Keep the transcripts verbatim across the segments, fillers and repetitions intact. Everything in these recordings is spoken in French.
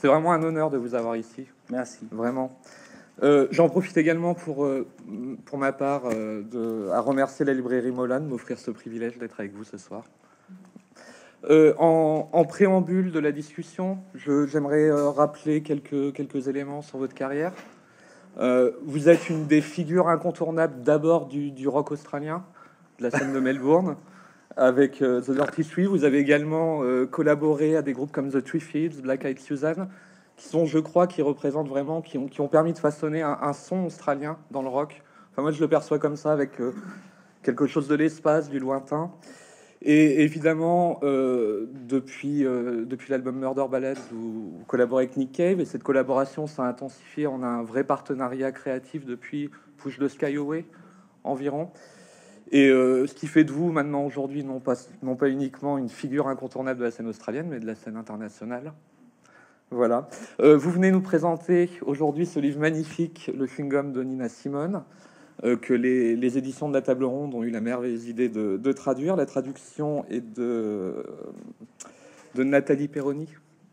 C'est vraiment un honneur de vous avoir ici. Merci. Vraiment. Euh, J'en profite également pour, euh, pour ma part euh, de, à remercier la librairie Mola de m'offrir ce privilège d'être avec vous ce soir. Euh, en, en préambule de la discussion, j'aimerais euh, rappeler quelques, quelques éléments sur votre carrière. Euh, vous êtes une des figures incontournables d'abord du, du rock australien, de la scène de Melbourne, avec euh, The Dirty Three. Vous avez également euh, collaboré à des groupes comme The Three Fields, Black Eyed Susan, qui sont, je crois, qui représentent vraiment, qui ont, qui ont permis de façonner un, un son australien dans le rock. Enfin, moi, je le perçois comme ça, avec euh, quelque chose de l'espace, du lointain. Et évidemment, euh, depuis, euh, depuis l'album Murder Ballads, vous, vous collaborez avec Nick Cave, et cette collaboration s'est intensifiée. On a un vrai partenariat créatif depuis Push the Sky Away environ. Et euh, ce qui fait de vous maintenant aujourd'hui non pas, non pas uniquement une figure incontournable de la scène australienne, mais de la scène internationale. Voilà. Euh, vous venez nous présenter aujourd'hui ce livre magnifique, Le chewing-gum de Nina Simone, euh, que les, les éditions de la Table Ronde ont eu la merveilleuse idée de, de traduire. La traduction est de, de Nathalie Perroni.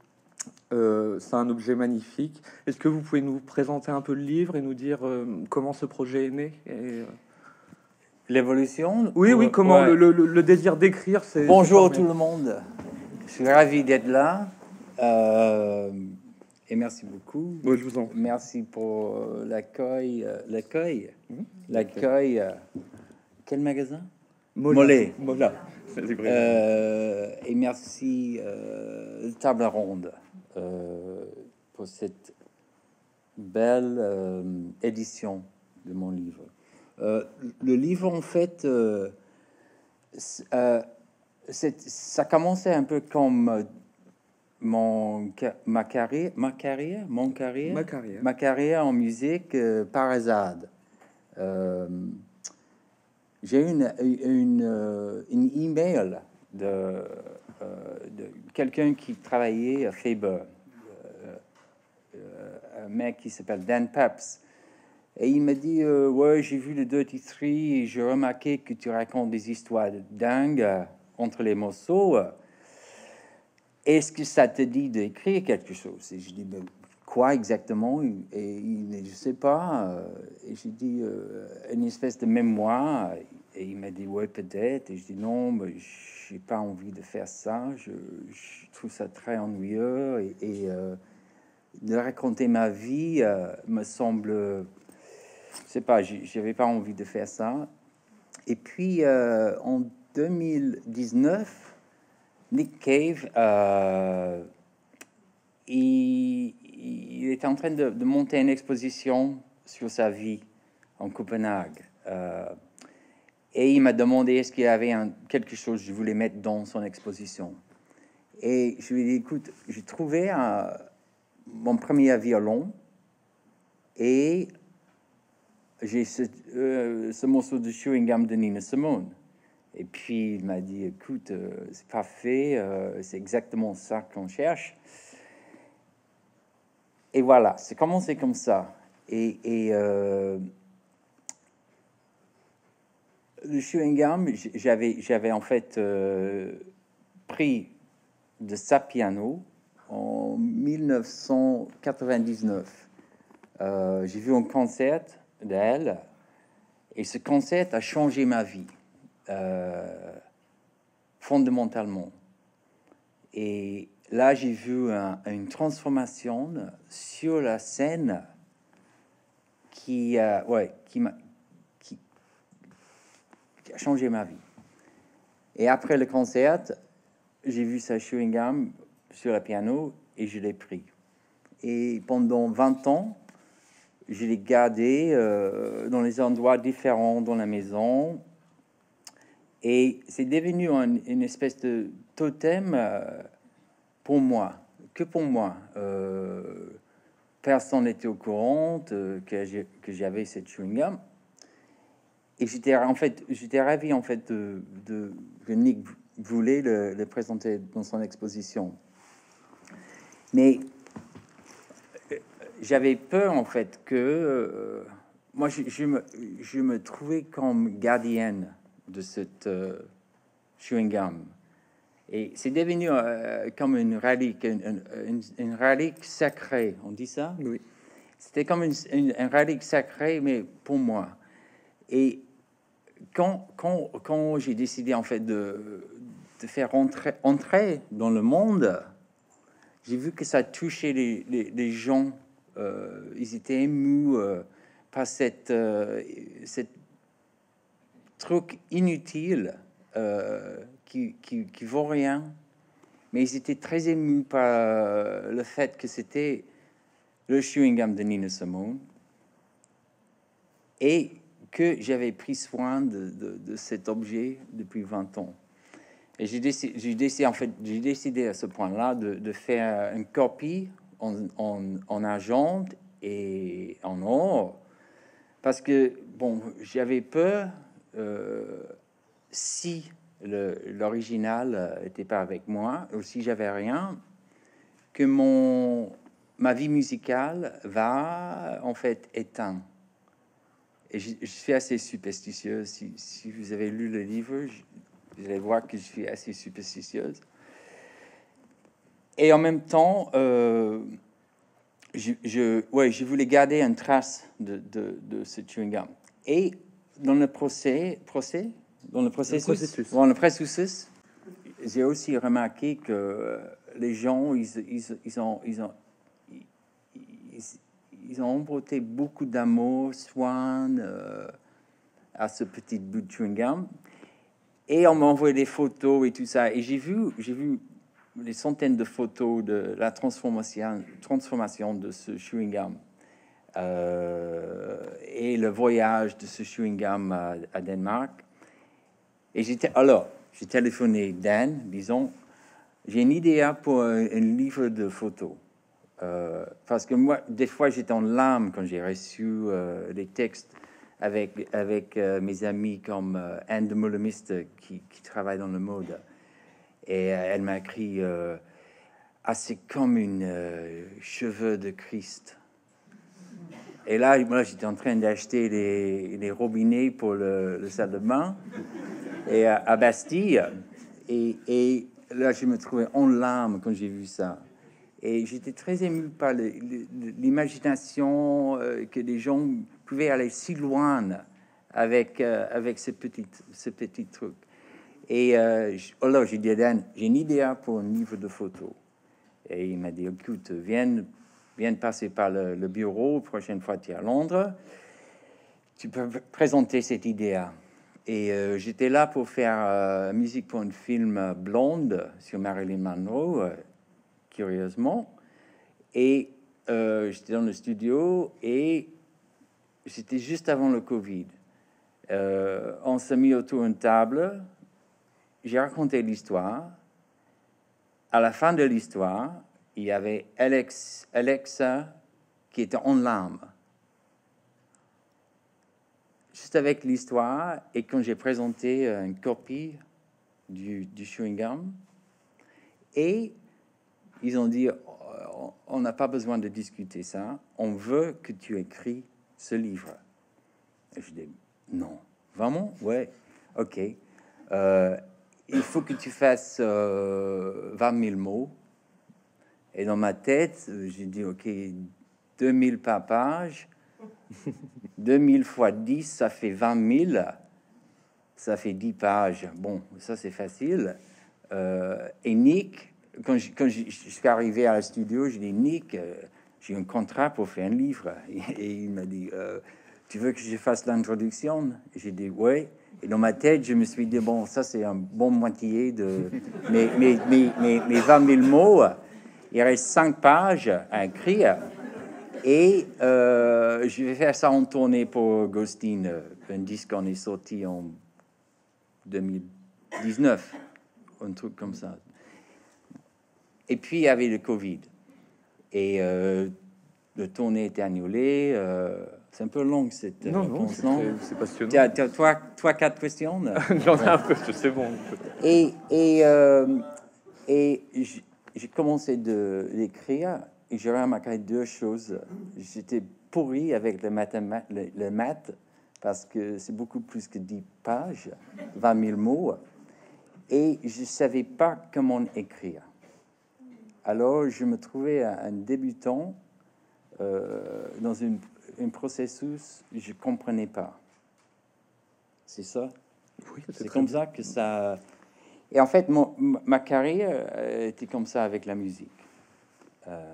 Euh, c'est un objet magnifique. Est-ce que vous pouvez nous présenter un peu le livre et nous dire euh, comment ce projet est né et, euh... L'évolution. Oui, oui, comment ouais. le, le, le désir d'écrire, c'est... Bonjour tout le monde. Je suis ravi d'être là. Euh, et merci beaucoup. Oui, je vous en prie. Merci pour l'accueil. L'accueil. Mmh. L'accueil. Euh, quel magasin? Mollet. Mola. Euh, et merci euh, Table Ronde euh, pour cette belle euh, édition de mon livre. Euh, le livre, en fait, euh, euh, ça commençait un peu comme mon, ma carrière, ma carrière, mon carrière, ma carrière, ma carrière en musique euh, par hasard. Euh, j'ai eu une, une, une email de, euh, de quelqu'un qui travaillait à Faber, euh, euh, un mec qui s'appelle Dan Peps. Et il m'a dit, euh, ouais, j'ai vu le Dirty Three et j'ai remarqué que tu racontes des histoires dingues euh, entre les morceaux. Est-ce que ça te dit d'écrire quelque chose? Et je dis, ben, quoi exactement? Et il me dit, je sais pas. Et j'ai dit, euh, une espèce de mémoire. Et il m'a dit, ouais, peut-être. Et je dis, non, mais j'ai pas envie de faire ça. Je, je trouve ça très ennuyeux. Et, et euh, de raconter ma vie euh, me semble... Je sais pas, j'avais pas envie de faire ça. Et puis, euh, en deux mille dix-neuf, Nick Cave, euh, il, il était en train de, de monter une exposition sur sa vie en Copenhague. Euh, et il m'a demandé est-ce qu'il y avait un, quelque chose que je voulais mettre dans son exposition. Et je lui ai dit, écoute, j'ai trouvé un, mon premier violon et j'ai ce, euh, ce morceau de chewing gum de Nina Simone. Et puis il m'a dit, écoute, euh, c'est parfait, euh, c'est exactement ça qu'on cherche. Et voilà, c'est commencé comme ça. Et, et euh, le chewing gum, j'avais, j'avais en fait euh, pris de sa piano en mille neuf cent quatre-vingt-dix-neuf. Euh, j'ai vu un concert d'elle et ce concert a changé ma vie euh, fondamentalement. Et là, j'ai vu un, une transformation sur la scène qui, euh, ouais, qui m'a qui, qui a changé ma vie. Et après le concert, j'ai vu sa chewing gum sur le piano et je l'ai pris. Et pendant vingt ans, je l'ai gardé euh, dans les endroits différents dans la maison. Et c'est devenu un, une espèce de totem euh, pour moi, que pour moi. Euh, personne n'était au courant euh, que, j'ai, que j'avais cette chewing gum. Et j'étais en fait, j'étais ravi en fait de, de que Nick voulait le, le présenter dans son exposition. Mais j'avais peur en fait que euh, moi je, je, me, je me trouvais comme gardienne de cette euh, chewing gum Et c'est devenu euh, comme une relique, une, une, une relique sacrée, on dit ça? Oui. C'était comme une, une, une relique sacrée, mais pour moi. Et quand, quand, quand j'ai décidé en fait de, de faire entrer, entrer dans le monde, j'ai vu que ça touchait les, les, les gens. Euh, ils étaient émus euh, par cette, euh, cette truc inutile euh, qui, qui, qui vaut rien. Mais ils étaient très émus par euh, le fait que c'était le chewing-gum de Nina Simone et que j'avais pris soin de, de, de cet objet depuis vingt ans. Et j'ai décidé, j'ai décidé, en fait, j'ai décidé à ce point-là de, de faire une copie en, en, en argent et en or, parce que, bon, j'avais peur, euh, si le, l'original n'était pas avec moi, ou si j'avais rien, que mon, ma vie musicale va, en fait, éteindre. Et je, je suis assez superstitieuse. Si, si vous avez lu le livre, je, vous allez voir que je suis assez superstitieuse. Et en même temps, euh, je, je, ouais, je voulais garder une trace de, de, de ce chewing-gum. Et dans le procès, procès dans le processus, le processus. Dans le processus, j'ai aussi remarqué que les gens, ils, ils, ils ont, ils ont, ils, ils ont emprunté beaucoup d'amour, soin euh, à ce petit bout de chewing-gum. Et on m'a envoyé des photos et tout ça. Et j'ai vu, j'ai vu des centaines de photos de la transformation, transformation de ce chewing-gum. Euh, et le voyage de ce chewing-gum à, à Danemark. Et j'étais, alors, j'ai téléphoné Dan, disons, j'ai une idée pour un, un livre de photos. Euh, parce que moi, des fois, j'étais en larmes quand j'ai reçu euh, les textes avec, avec euh, mes amis comme euh, Anne de Mollemiste qui, qui travaille dans le mode. Et euh, elle m'a écrit euh, ah, c'est comme une euh, cheveux de Christ. Et là, moi, j'étais en train d'acheter les, les robinets pour le, le salle de bain et à, à Bastille. Et, et là, je me trouvais en larmes quand j'ai vu ça. Et j'étais très ému par le, le, l'imagination euh, que les gens pouvaient aller si loin avec, euh, avec ce petit, ce petit truc. Et euh, alors, j'ai dit à Dan, j'ai une idée pour un livre de photos. Et il m'a dit, écoute, viens, viens passer par le, le bureau, la prochaine fois tu es à Londres, tu peux présenter cette idée. Et euh, j'étais là pour faire euh, musique pour un film Blonde sur Marilyn Monroe, euh, curieusement. Et euh, j'étais dans le studio et c'était juste avant le Covid. Euh, on s'est mis autour d'une table. J'ai raconté l'histoire. À la fin de l'histoire, il y avait Alex, Alexa qui était en larmes. Juste avec l'histoire, et quand j'ai présenté une copie du, du chewing-gum, et ils ont dit, on n'a pas besoin de discuter ça, on veut que tu écris ce livre. Et je dis, non. Vraiment? Ouais. OK. Euh, il faut que tu fasses euh, vingt mille mots. Et dans ma tête, j'ai dit, OK, deux mille par page. deux mille fois dix, ça fait vingt mille. Ça fait dix pages. Bon, ça, c'est facile. Euh, et Nick, quand je, quand je, je suis arrivé à la studio, j'ai dit, Nick, euh, j'ai un contrat pour faire un livre. Et, et il m'a dit, euh, tu veux que je fasse l'introduction? J'ai dit, ouais. Et dans ma tête, je me suis dit, bon, ça, c'est un bon moitié de mes, mes, mes, mes, mes vingt mille mots. Il reste cinq pages à écrire. Et euh, je vais faire ça en tournée pour Ghosteen, un disque qu'on est sorti en deux mille dix-neuf, un truc comme ça. Et puis, il y avait le Covid. Et euh, le tournée était annulé. Euh, c'est un peu long, cette non, réponse, non, non? c'est, c'est passionnant. T'as, t'as, toi, toi, quatre questions? J'en ai un peu, c'est bon. Et, et, euh, et j'ai commencé de l'écrire et j'ai remarqué deux choses. J'étais pourri avec le, mathéma- le, le maths parce que c'est beaucoup plus que dix pages, vingt mille mots. et je savais pas comment écrire. Alors, je me trouvais un, un débutant euh, dans une, un processus que je comprenais pas. C'est ça? Oui, C'est très comme bien. ça que ça... Et en fait, mon- ma carrière euh, était comme ça avec la musique. Euh,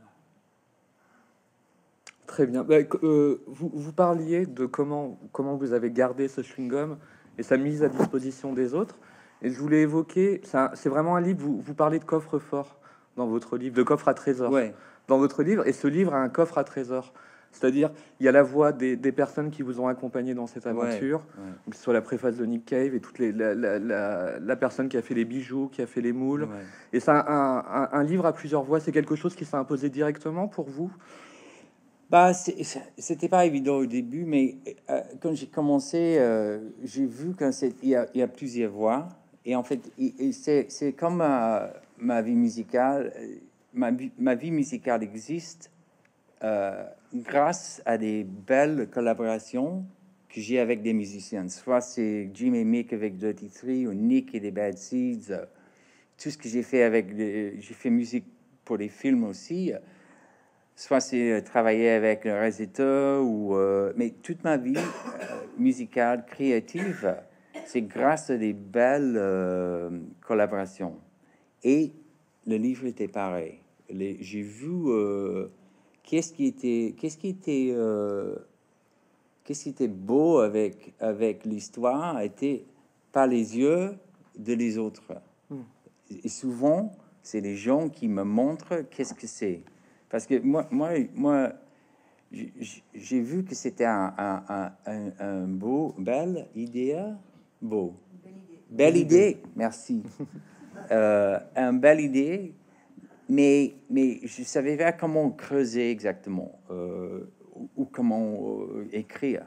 Très bien. Bah, que- euh, vous, vous parliez de comment, comment vous avez gardé ce chewing-gum et sa mise à disposition des autres. Et je voulais évoquer, c'est un- c'est vraiment un livre, vous, vous parlez de coffre-fort dans votre livre, de coffre à trésor ouais, dans votre livre. Et ce livre a un coffre à trésor. C'est-à-dire, il y a la voix des, des personnes qui vous ont accompagné dans cette ouais, aventure, ouais, que ce soit la préface de Nick Cave et toutes les, la, la, la, la personne qui a fait les bijoux, qui a fait les moules. ouais. Et ça, un, un, un livre à plusieurs voix, c'est quelque chose qui s'est imposé directement pour vous? Bah, c'est- c'était pas évident au début, mais euh, quand j'ai commencé, euh, j'ai vu qu'il y a, il y a plusieurs voix. Et en fait, il- il- c'est c'est comme ma, ma vie musicale. euh, Ma, vie- ma vie musicale existe euh, grâce à des belles collaborations que j'ai avec des musiciens. Soit c'est Jim et Mick avec Dirty Three, ou Nick et les Bad Seeds. euh, Tout ce que j'ai fait avec... les- J'ai fait musique pour les films aussi. Soit c'est euh, travailler avec un réalisateur, ou... euh, mais toute ma vie euh, musicale, créative, c'est grâce à des belles euh, collaborations. Et le livre était pareil. Les- J'ai vu euh, qu'est-ce qui était, qu'est-ce qui était, euh, qu'est-ce qui était beau avec avec l'histoire était par les yeux de les autres. Hmm. Et souvent, c'est les gens qui me montrent qu'est-ce que c'est. Parce que moi, moi, moi, j'ai j'ai vu que c'était un, un, un, un, un beau, belle idée, beau, belle idée. Merci. Euh, un belle idée, mais mais je savais pas comment creuser exactement euh, ou, ou comment euh, écrire.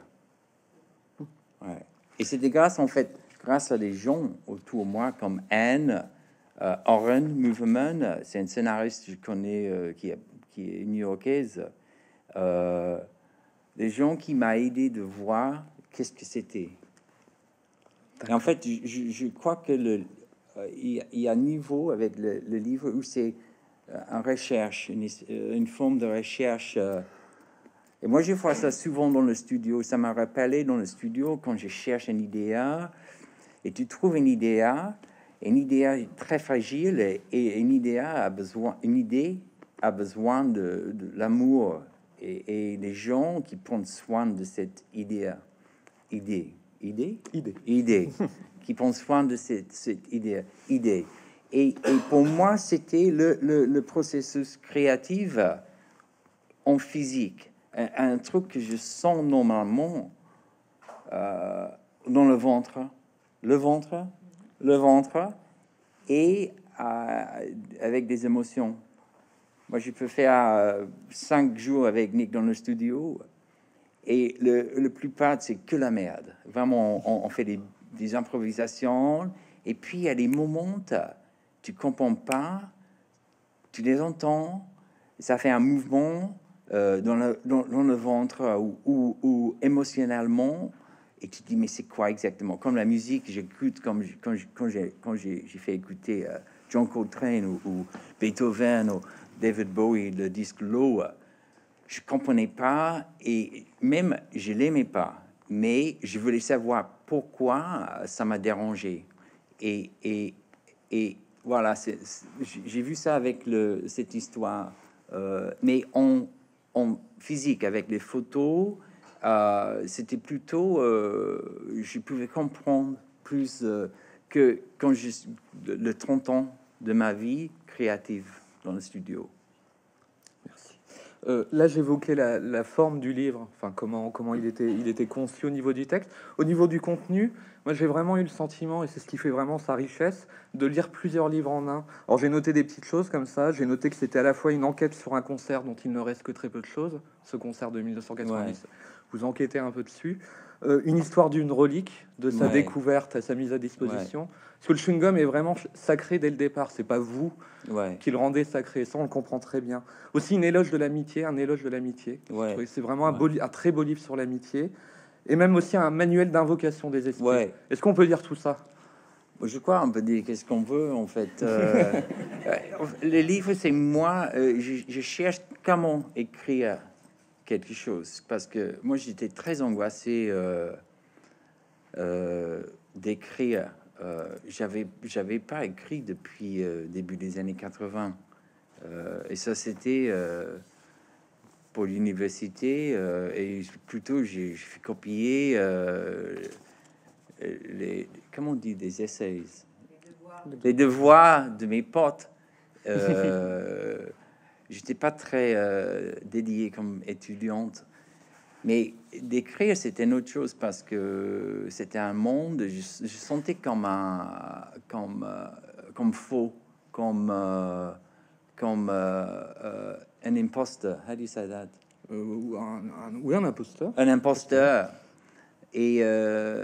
Ouais. Et c'était grâce en fait grâce à des gens autour de moi comme Anne, euh, Oren Moverman, c'est une scénariste que je connais euh, qui est qui est new-yorkaise. Euh, des gens qui m'a aidé de voir qu'est-ce que c'était. Et en fait, je, je crois que le euh, il y a- il y a un niveau avec le, le livre où c'est euh, en recherche, une, euh, une forme de recherche. euh, et moi, je vois ça souvent dans le studio. Ça m'a rappelé dans le studio quand je cherche une idée et tu trouves une idée, une idée très fragile et, et une idée a besoin, une idée a besoin de, de l'amour et, et des gens qui prennent soin de cette idée, idée, idée, Idée. idée, qui prennent soin de cette, cette idée, idée. Et, et pour moi, c'était le, le, le processus créatif en physique, un, un truc que je sens normalement euh, dans le ventre, le ventre, le ventre, et euh, avec des émotions. Moi, je peux faire euh, cinq jours avec Nick dans le studio, et le, le plupart, c'est que la merde. Vraiment, on, on fait des, des improvisations, et puis il y a des moments, tu comprends pas, tu les entends, ça fait un mouvement euh, dans, le, dans, dans le ventre ou, ou, ou émotionnellement, et tu te dis mais c'est quoi exactement? Comme la musique, j'écoute comme je- quand je- quand j'ai quand j'ai j'ai fait écouter euh, John Coltrane ou, ou Beethoven ou David Bowie, le disque Low, euh, je comprenais pas et même je l'aimais pas, mais je voulais savoir pourquoi euh, ça m'a dérangé. Et, et, et voilà, c'est- c'est- j'ai j'ai vu ça avec le, cette histoire, euh, mais en, en physique, avec les photos, euh, c'était plutôt, euh, je pouvais comprendre plus euh, que quand je le le trente ans de ma vie créative dans le studio. Merci. Euh, là, j'évoquais la, la forme du livre, enfin comment, comment il était, il était conçu au niveau du texte. Au niveau du contenu, moi j'ai vraiment eu le sentiment, et c'est ce qui fait vraiment sa richesse, de lire plusieurs livres en un. Alors j'ai noté des petites choses comme ça, j'ai noté que c'était à la fois une enquête sur un concert dont il ne reste que très peu de choses, ce concert de mille neuf cent quatre-vingt-dix, vous enquêtez un peu dessus. Euh, une histoire d'une relique, de sa Ouais, découverte à sa mise à ouais, disposition. Parce que le chewing-gum est vraiment sacré dès le départ, c'est pas vous ouais, qui le rendait sacré. Ça, on le comprend très bien. Aussi, une éloge de l'amitié, un éloge de l'amitié. Je ouais, trouvais que c'est vraiment un, ouais, beau, li- un très beau livre sur l'amitié. Et même aussi un manuel d'invocation des esprits. ouais. Est-ce qu'on peut dire tout ça? Je crois on peut dire qu'est-ce qu'on veut en fait. Euh, les livres, c'est moi, euh, je, je cherche comment écrire quelque chose parce que moi j'étais très angoissé euh, euh, d'écrire. Euh, j'avais j'avais pas écrit depuis euh, début des années quatre-vingts euh, et ça c'était euh, pour l'université euh, et plutôt j'ai fait copier euh, les comment on dit des essays, les devoirs de mes potes. Euh, j'étais pas très euh, dédié comme étudiante, mais d'écrire c'était une autre chose parce que c'était un monde. Je, je sentais comme un comme euh, comme faux, comme euh, comme euh, euh, un imposteur. How do you say that? Euh, ou un, un- oui, un imposteur. Un imposteur. Et euh,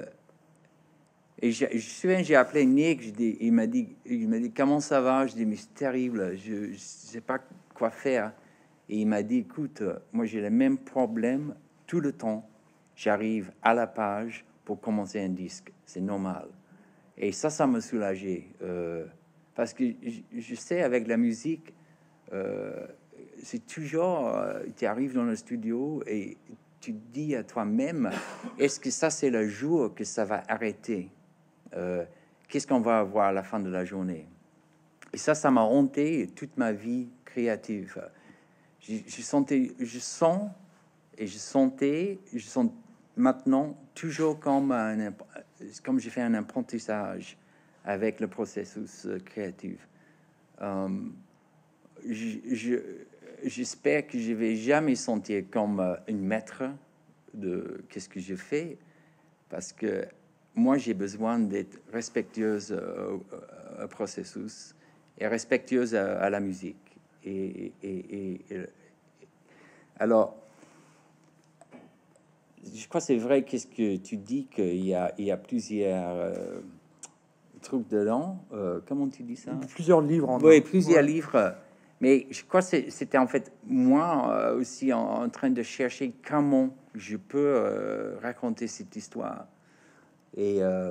Et je, je me souviens, j'ai appelé Nick, je dis, il m'a dit, il m'a dit comment ça va? Je dis mais c'est terrible, je, je sais pas quoi faire. Et il m'a dit écoute, moi j'ai le même problème tout le temps. J'arrive à la page pour commencer un disque, c'est normal. Et ça, ça m'a soulagé euh, parce que je, je sais avec la musique, euh, c'est toujours, euh, tu arrives dans le studio et tu te dis à toi-même, est-ce que ça c'est le jour que ça va arrêter? Euh, qu'est-ce qu'on va avoir à la fin de la journée? Et ça, ça m'a hanté toute ma vie créative. Je, je sentais, je sens et je sentais, je sens maintenant toujours comme un, comme j'ai fait un apprentissage avec le processus créatif. Euh, je, je, j'espère que je vais jamais sentir comme une maître de qu'est-ce que je fais, parce que moi, j'ai besoin d'être respectueuse au, au processus et respectueuse à, à la musique. Et, et, et, et alors, je crois que c'est vrai. Qu'est-ce que tu dis qu'il y a, il y a plusieurs euh, trucs dedans. Euh, comment tu dis ça? Plusieurs livres en Oui, un. plusieurs Ouais. livres. Mais je crois que c'est- c'était en fait moi euh, aussi en, en train de chercher comment je peux euh, raconter cette histoire. Et euh,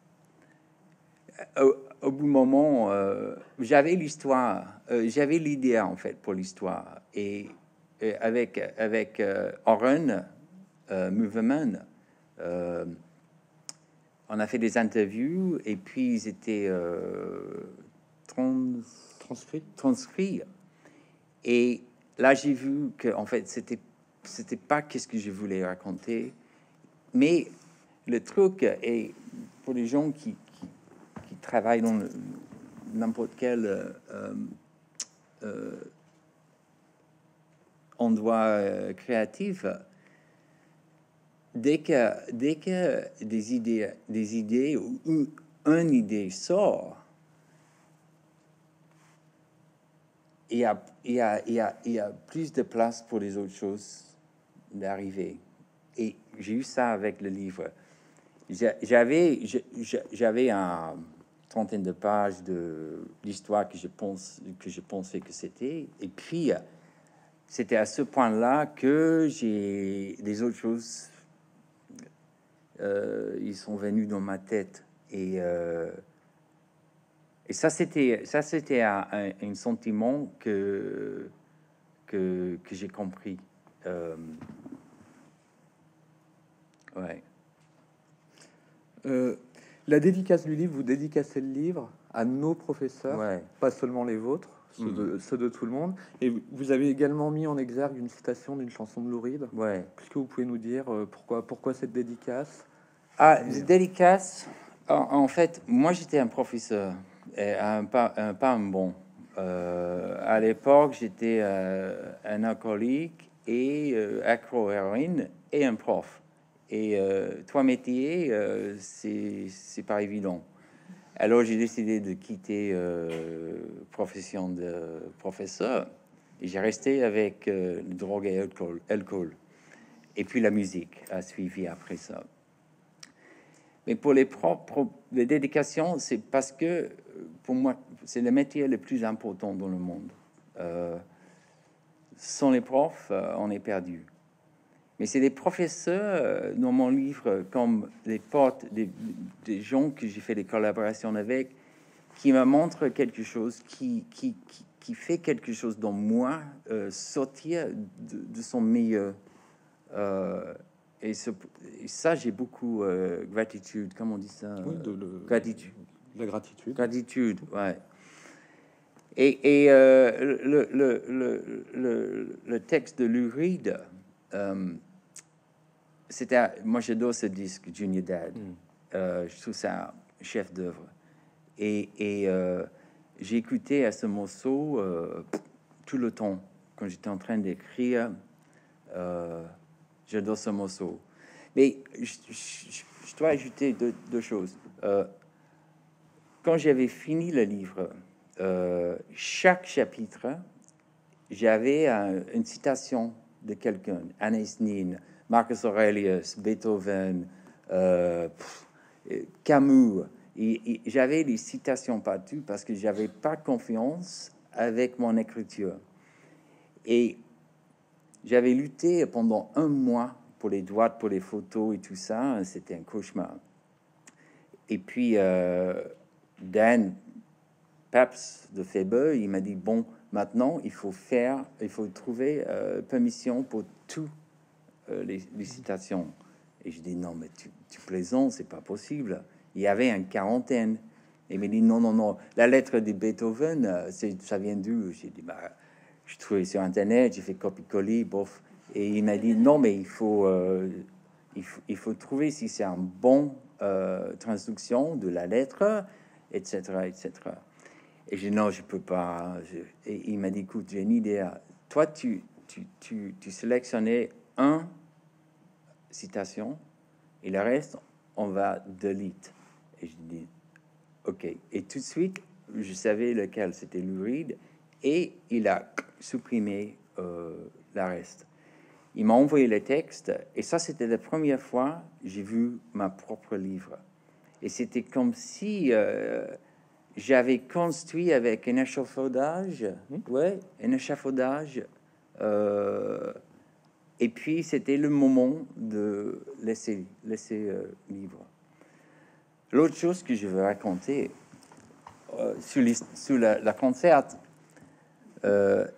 au, au bout moment, euh, j'avais l'histoire, euh, j'avais l'idée en fait pour l'histoire. Et, et avec avec euh, Oren euh, Movement, euh, on a fait des interviews et puis ils étaient euh, trans, Transcrit. transcrits. Et là, j'ai vu que en fait, c'était c'était pas qu'est-ce que je voulais raconter, mais le truc est pour les gens qui, qui, qui travaillent dans le, n'importe quel euh, euh, endroit euh, créatif. Dès que dès que des idées des idées ou une, une idée sort, il y a il y a il y a il y a plus de place pour les autres choses d'arriver. Et j'ai eu ça avec le livre. J'avais j'avais un trentaine de pages de l'histoire que je pense que je pensais que c'était, et puis c'était à ce point-là que j'ai des autres choses euh, ils sont venus dans ma tête. Et euh, et ça c'était ça c'était un, un, un sentiment que que, que j'ai compris. Euh, ouais. Euh, la dédicace du livre, vous dédicacez le livre à nos professeurs, Ouais. pas seulement les vôtres, ceux, Mm. de, ceux de tout le monde. Et vous- vous avez également mis en exergue une citation d'une chanson de Lou Reed. Ouais. Est-ce que vous pouvez nous dire euh, pourquoi, pourquoi cette dédicace? Ah, les dédicaces. En, en fait, moi j'étais un professeur, et un, pas, un, pas un bon. Euh, à l'époque, j'étais euh, un alcoolique et euh, accro-héroïne et un prof. Et euh, trois métiers, euh, c'est c'est pas évident. Alors j'ai décidé de quitter euh, profession de professeur et j'ai resté avec euh, le drogue et alcool, alcool. Et puis la musique a suivi après ça. Mais pour les propres, les dédications, c'est parce que pour moi, c'est le métier le plus important dans le monde. Euh, sans les profs, euh, on est perdu. Mais c'est des professeurs euh, dans mon livre, comme les potes, des, des gens que j'ai fait des collaborations avec, qui me montrent quelque chose, qui, qui, qui, qui fait quelque chose dans moi, euh, sortir de, de son meilleur. Euh, et, ce, et ça, j'ai beaucoup euh, gratitude, comment on dit ça? Oui, de, le, Gratitude. La gratitude. Gratitude, ouais. Et, et euh, le, le, le, le, le texte de Lou Reed, euh, c'était, moi j'adore ce disque, Junior Dad. Mm. Euh, je trouve ça un chef d'œuvre. Et, et euh, j'ai écouté à ce morceau euh, tout le temps quand j'étais en train d'écrire. Euh, j'adore ce morceau. Mais je, je, je dois ajouter deux, deux choses. Euh, quand j'avais fini le livre, euh, chaque chapitre, j'avais un, une citation de quelqu'un, Anais Nin, Marcus Aurelius, Beethoven, euh, pff, Camus. Et, et j'avais des citations partout parce que j'avais pas confiance avec mon écriture. Et j'avais lutté pendant un mois pour les droits, pour les photos et tout ça. C'était un cauchemar. Et puis, euh, Dan Paps de Faber, il m'a dit, bon, maintenant, il faut faire, il faut trouver euh, permission pour toutes euh, les, les citations. Et je dis, non, mais tu, tu plaisantes, c'est pas possible. Il y avait une quarantaine. Et il m'a dit, non, non, non, la lettre de Beethoven, euh, c'est, ça vient d'où? J'ai dit, bah, je trouvais sur Internet, j'ai fait copie-coller, bof. Et il m'a dit, non, mais il faut, euh, il faut, il faut trouver si c'est un bon euh, traduction de la lettre, et cetera, et cetera. Et j'ai dit, non, je peux pas. Je... Et il m'a dit, écoute, j'ai une idée. Toi, tu, tu, tu, tu sélectionnais un citation et le reste, on va delete. Et je dis, ok. Et tout de suite, je savais lequel c'était Lou Reed et il a supprimé euh, le reste. Il m'a envoyé le texte et ça, c'était la première fois que j'ai vu ma propre livre. Et c'était comme si euh, j'avais construit avec un échafaudage, mmh. ouais, un échafaudage. Euh, et puis, c'était le moment de laisser, laisser euh, libre. L'autre chose que je veux raconter, euh, sur, les, sur la, la concert, euh,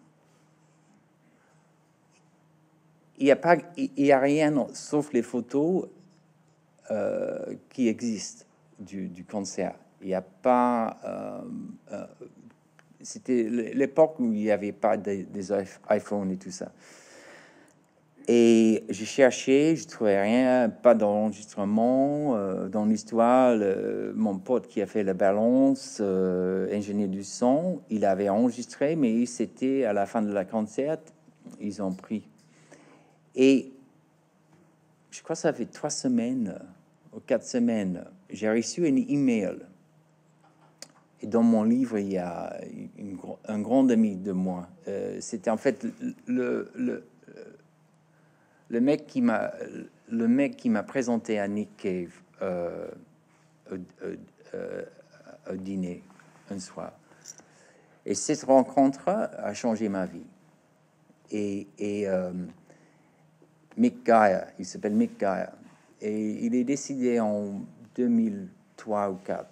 il n'y a pas, il y a rien sauf les photos euh, qui existent du, du concert. Il n'y a pas. Euh, euh, c'était l'époque où il n'y avait pas des, des iPhones et tout ça. Et j'ai cherché, je trouvais rien, pas d'enregistrement. Euh, dans l'histoire, le, mon pote qui a fait la balance, euh, ingénieur du son, il avait enregistré, mais c'était à la fin de la concert, ils ont pris. Et je crois que ça fait trois semaines ou quatre semaines, j'ai reçu un email. Et dans mon livre, il y a une, un grand ami de moi. Euh, c'était en fait le, le, le mec qui m'a le mec qui m'a présenté à Nick Cave euh, au, euh, au dîner un soir. Et cette rencontre a changé ma vie. Et, et euh, Mick Gaia, il s'appelle Mick Gaia, et il est décédé en deux mille trois ou quatre.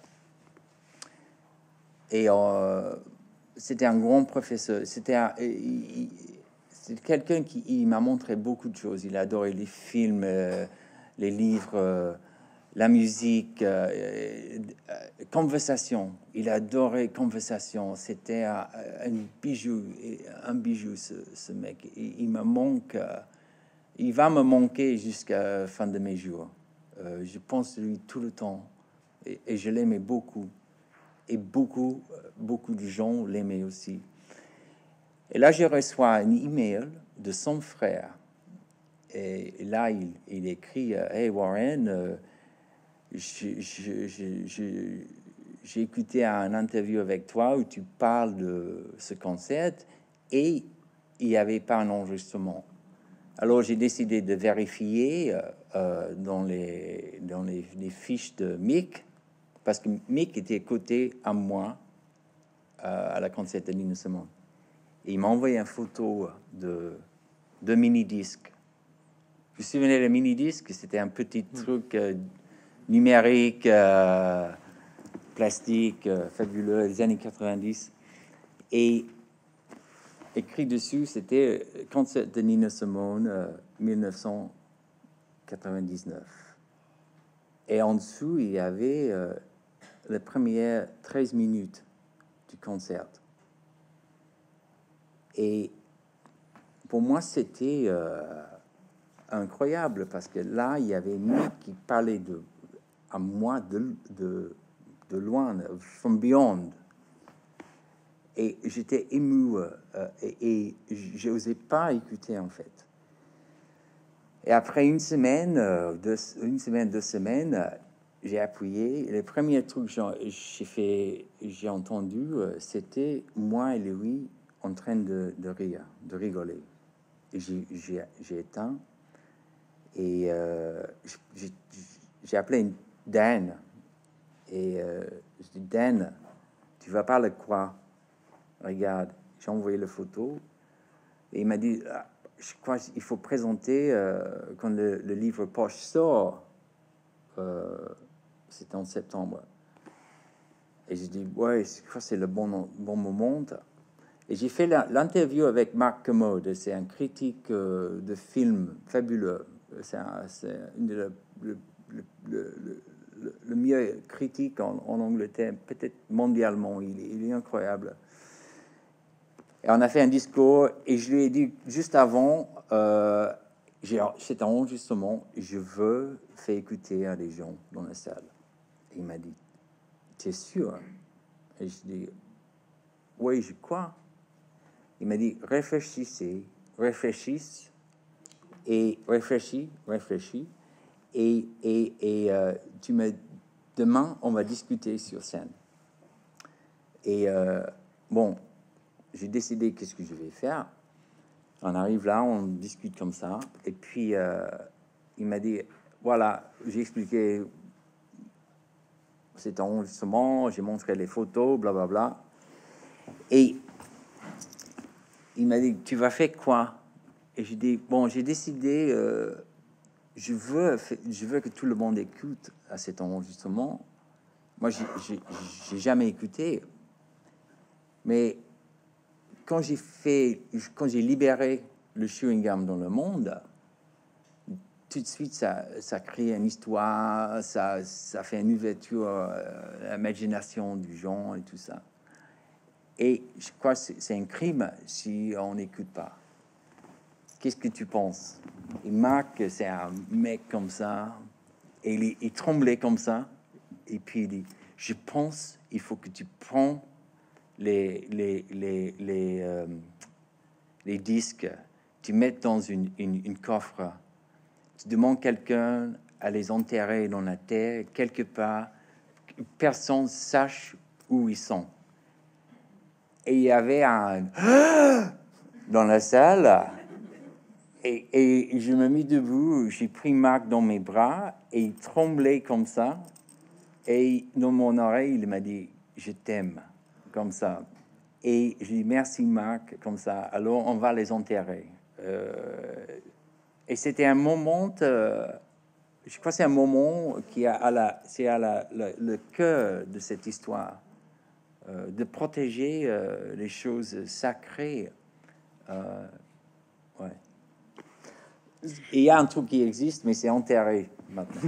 Et euh, c'était un grand professeur. C'était un, il, c'est quelqu'un qui il m'a montré beaucoup de choses. Il adorait les films, euh, les livres, euh, la musique, euh, euh, conversation. Il adorait conversation. C'était un, un bijou, un bijou ce, ce mec. Il, il me manque, euh, il va me manquer jusqu'à la fin de mes jours. Euh, je pense à lui tout le temps et, et je l'aimais beaucoup. Et beaucoup, beaucoup de gens l'aimaient aussi. Et là, je reçois un email de son frère. Et là, il, il écrit « Hey Warren, euh, j'ai je, je, je, je, écouté un interview avec toi où tu parles de ce concert et il n'y avait pas un enregistrement. Alors, j'ai décidé de vérifier euh, dans, les, dans les, les fiches de Mick, parce que Mick était côté à moi euh, à la concert de Nina Simone. Et il m'a envoyé une photo de, de mini-disque vous souvenez le mini-disque? C'était un petit truc euh, numérique, euh, plastique, euh, fabuleux, des années quatre-vingt-dix. Et écrit dessus, c'était concert de Nina Simone, euh, mille neuf cent quatre-vingt-dix-neuf. Et en dessous, il y avait euh, les premières treize minutes du concert. Et pour moi, c'était euh, incroyable parce que là, il y avait une mec qui parlait de, à moi de, de, de loin, from beyond. Et j'étais ému euh, et, et je n'osais pas écouter en fait. Et après une semaine, euh, deux, une semaine, deux semaines, euh, j'ai appuyé. Les premiers trucs que j'ai fait, j'ai entendu, euh, c'était moi et lui en train de, de rire, de rigoler. Et j'ai, j'ai, j'ai éteint et euh, j'ai, j'ai appelé Dan. Et euh, je dis, Dan, tu vas parler de quoi? Regarde, j'ai envoyé la photo et il m'a dit, ah, je crois qu'il faut présenter euh, quand le, le livre Poche sort. Euh, C'était en septembre. Et j'ai dit, ouais, je crois que c'est le bon, bon moment. Et j'ai fait la, l'interview avec Marc Kermode. C'est un critique euh, de film fabuleux. C'est, un, c'est une de la, le, le, le, le, le mieux critique en, en Angleterre, peut-être mondialement. Il, il est incroyable. Et on a fait un discours et je lui ai dit juste avant, euh, j'ai, c'est un enregistrement, je veux faire écouter à des gens dans la salle. Et il m'a dit, t'es sûr? Et je dis, oui, je crois. Il m'a dit, réfléchissez, réfléchisse, et réfléchis, réfléchis, et, et, et euh, tu me, demain, on va discuter sur scène. Et euh, bon, j'ai décidé qu'est-ce que je vais faire. On arrive là, on discute comme ça, et puis euh, il m'a dit, voilà, j'ai expliqué cet enregistrement, j'ai montré les photos, blablabla, bla, bla. Et il m'a dit, tu vas faire quoi? Et j'ai dit, bon, j'ai décidé, euh, je veux, je veux que tout le monde écoute à cet enregistrement. Moi, j'ai, j'ai, j'ai jamais écouté, mais quand j'ai fait, quand j'ai libéré le chewing gum dans le monde, tout de suite, ça, ça crée une histoire, ça, ça fait une ouverture à l'imagination du genre et tout ça. Et je crois que c'est, c'est un crime si on n'écoute pas. Qu'est-ce que tu penses? Et Marc, c'est un mec comme ça, et il, il tremblait comme ça, et puis il dit, je pense il faut que tu prends les, les, les, les, euh, les disques, tu mets dans une, une, une coffre, tu demandes quelqu'un à les enterrer dans la terre, quelque part, personne sache où ils sont. Et il y avait un dans la salle, et, et je me mis debout, j'ai pris Marc dans mes bras, et il tremblait comme ça, et dans mon oreille, il m'a dit, je t'aime, comme ça. Et je dis, merci Marc, comme ça, alors on va les enterrer. Euh, et c'était un moment, euh, je crois que c'est un moment qui a à la, c'est à la, la, le cœur de cette histoire. Euh, de protéger euh, les choses sacrées. Euh, ouais. Et il y a un truc qui existe, mais c'est enterré maintenant.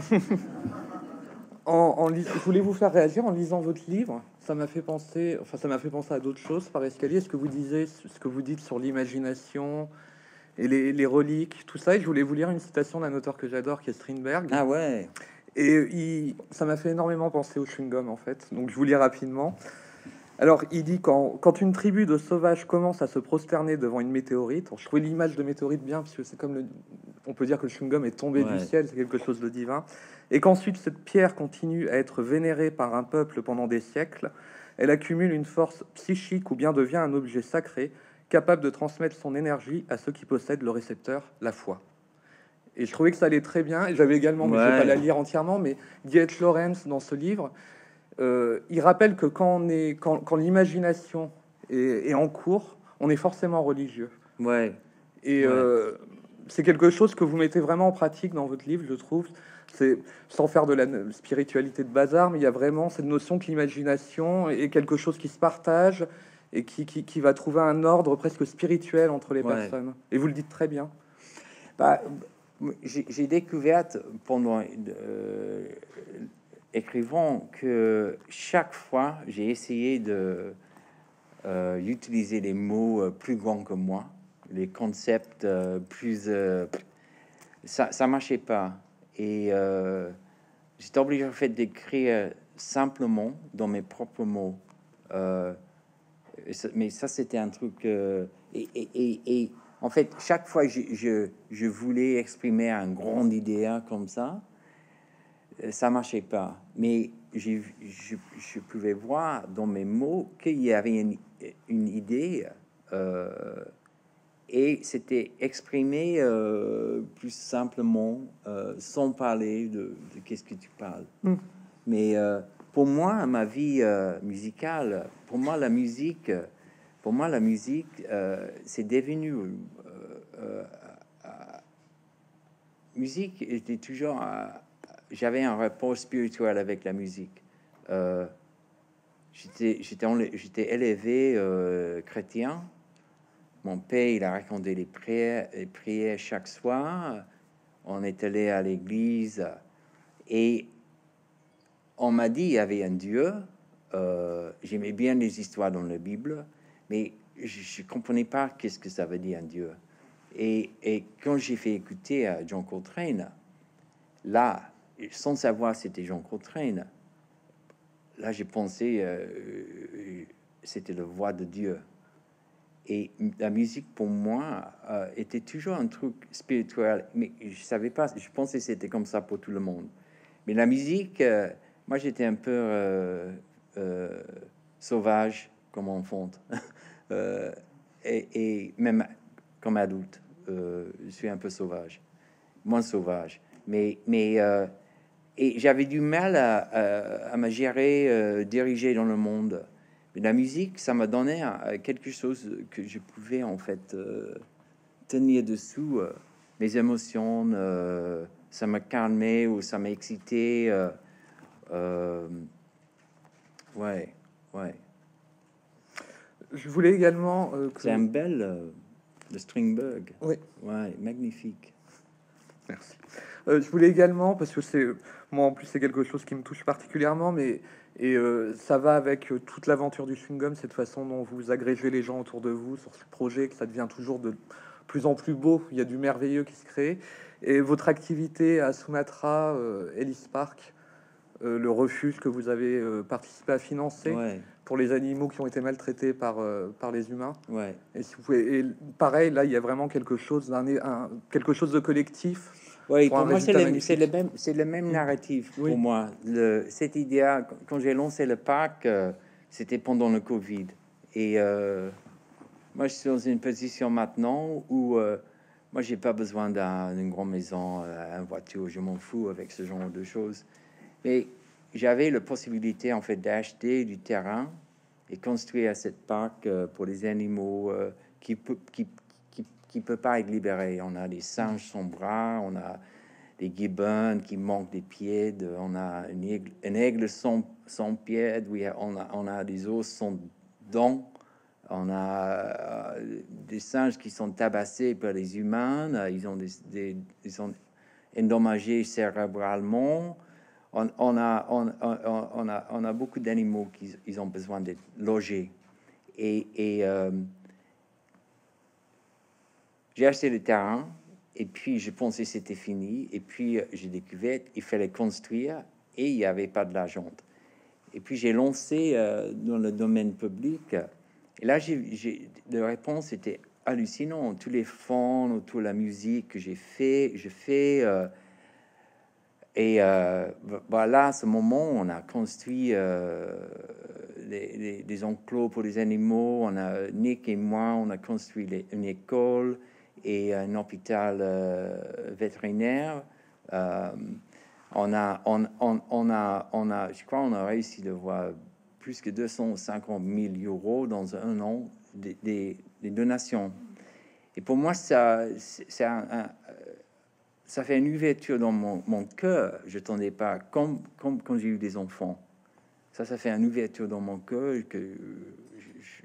en, en lis- je voulais vous faire réagir en lisant votre livre. Ça m'a fait penser, enfin ça m'a fait penser à d'autres choses par escalier. Ce que vous disiez, ce que vous dites sur l'imagination et les, les reliques, tout ça. Et je voulais vous lire une citation d'un auteur que j'adore, qui est Strindberg. Ah ouais. Et il, ça m'a fait énormément penser au chewing-gum en fait. Donc je vous lis rapidement. Alors, il dit quand, quand une tribu de sauvages commence à se prosterner devant une météorite, alors, je trouvais l'image de météorite bien, parce que c'est comme le, on peut dire que le chewing-gum est tombé Ouais. du ciel, c'est quelque chose de divin, et qu'ensuite cette pierre continue à être vénérée par un peuple pendant des siècles, elle accumule une force psychique ou bien devient un objet sacré, capable de transmettre son énergie à ceux qui possèdent le récepteur, la foi. Et je trouvais que ça allait très bien, et j'avais également, mais je ne vais pas la lire entièrement, mais D H Lawrence, dans ce livre, Euh, il rappelle que quand, on est, quand, quand l'imagination est, est en cours, on est forcément religieux. Ouais. Et Ouais. euh, c'est quelque chose que vous mettez vraiment en pratique dans votre livre, je trouve. C'est sans faire de la n- spiritualité de bazar, mais il y a vraiment cette notion que l'imagination est quelque chose qui se partage et qui, qui, qui va trouver un ordre presque spirituel entre les Ouais. personnes. Et vous le dites très bien. Bah, j'ai j'ai découvert pendant euh, écrivant que chaque fois j'ai essayé de euh, utiliser des mots euh, plus grands que moi, les concepts euh, plus euh, ça ça marchait pas et euh, j'étais obligé en fait d'écrire simplement dans mes propres mots. Euh, et ça- mais ça c'était un truc euh, et, et, et, et en fait chaque fois que je, je, je voulais exprimer un grand idée comme ça, euh, ça marchait pas. Mais j'ai, je, je pouvais voir dans mes mots qu'il y avait une, une idée euh, et c'était exprimé euh, plus simplement euh, sans parler de, de qu'est-ce que tu parles. Mm. Mais euh, pour moi, ma vie euh, musicale, pour moi, la musique, pour moi, la musique, euh, c'est devenu euh, euh, euh, musique était toujours. euh, j'avais un rapport spirituel avec la musique. Euh, j'étais, j'étais, enle- j'étais élevé euh, chrétien. Mon père, il a raconté les prières, les prières chaque soir. On est allé à l'église et on m'a dit il y avait un Dieu. Euh, j'aimais bien les histoires dans la Bible, mais je ne comprenais pas qu'est-ce que ça veut dire un Dieu. Et, et quand j'ai fait écouter à John Coltrane, là, sans savoir c'était John Coltrane, là j'ai pensé euh, c'était la voix de Dieu. Et la musique pour moi euh, était toujours un truc spirituel, mais je savais pas, je pensais que c'était comme ça pour tout le monde. Mais la musique, euh, moi j'étais un peu euh, euh, sauvage comme enfant, euh, et, et même comme adulte, euh, je suis un peu sauvage, moins sauvage. Mais, mais euh, et j'avais du mal à, à, à me gérer, euh, diriger dans le monde. Mais la musique, ça m'a donné euh, quelque chose que je pouvais en fait euh, tenir dessous euh, mes émotions. Euh, ça m'a calmé ou ça m'a excité. Euh, euh, ouais, ouais. Je voulais également euh, que... C'est un bel euh, de Stringberg. Oui, Ouais, magnifique. merci. Euh, je voulais également, parce que c'est moi en plus c'est quelque chose qui me touche particulièrement, mais et euh, ça va avec euh, toute l'aventure du chewing-gum, cette façon dont vous agrégez les gens autour de vous sur ce projet, que ça devient toujours de plus en plus beau, il y a du merveilleux qui se crée. Et votre activité à Sumatra, euh, Ellis Park, euh, le refuge que vous avez euh, participé à financer Ouais, pour les animaux qui ont été maltraités par, euh, par les humains. ouais. Et si vous pouvez, et pareil, là, il y a vraiment quelque chose d'un, un- quelque chose de collectif Oui, pour un pour moi, c'est résultat le, c'est le magnifique. même, c'est le même Mm. narratif Oui. pour moi. Le, cette idée, quand j'ai lancé le parc, euh, c'était pendant le Covid. Et euh, moi, je suis dans une position maintenant où euh, moi, j'ai pas besoin d'un- d'une grande maison, euh, une voiture, je m'en fous avec ce genre de choses. Mais j'avais la possibilité, en fait, d'acheter du terrain et construire cette parc euh, pour les animaux euh, qui peut, qui, qui, qui peut pas être libéré. On a des singes sans bras, on a des gibbons qui manquent des pieds, de- on a un aigle, un aigle sans, sans pieds, oui, on a, on a des os sans dents, on a euh, des singes qui sont tabassés par les humains, euh, ils ont des, des- ils sont endommagés cérébralement. On, on a, on, on- on a, on a beaucoup d'animaux qui ils ont besoin d'être logés. Et, et euh, j'ai acheté le terrain, et puis je pensais que c'était fini. Et puis euh, j'ai découvert qu'il fallait construire, et il n'y avait pas de l'argent. Et puis j'ai lancé euh, dans le domaine public. Et là, j'ai, j'ai, la réponse était hallucinante. Tous les fonds, toute la musique que j'ai fait, je fais. Euh, et euh, voilà, à ce moment, on a construit euh, les, les- des enclos pour les animaux. On a, Nick et moi, on a construit les- une école et un hôpital euh, vétérinaire. Euh, on a, on, on, on a, on a, je crois, on a réussi de voir plus que deux cent cinquante mille euros dans un an des, des, des donations. Et pour moi, ça, c'est un, un, ça fait une ouverture dans mon, mon cœur. Je t'en pas, comme, comme quand j'ai eu des enfants. Ça, ça fait une ouverture dans mon cœur que, je,